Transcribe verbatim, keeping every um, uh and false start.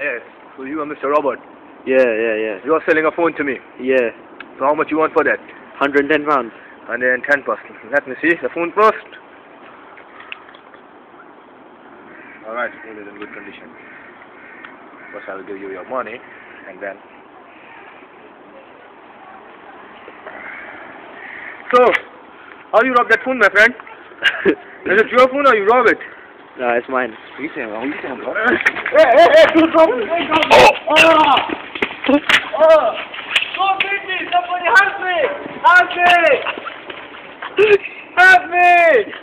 Yes. So you are Mister Robert. Yeah, yeah, yeah. You are selling a phone to me. Yeah. So how much you want for that? one hundred ten pounds. And then ten percent. Let me see the phone first. Alright, phone is in good condition. First I will give you your money and then. So, how you rob that phone, my friend? Is it your phone or you rob it? No, it's mine. You saying wrong, you saying wrong. Hey, hey, hey, do something! Oh! Oh! Oh! Go get me! Somebody help me! Help me! Help me!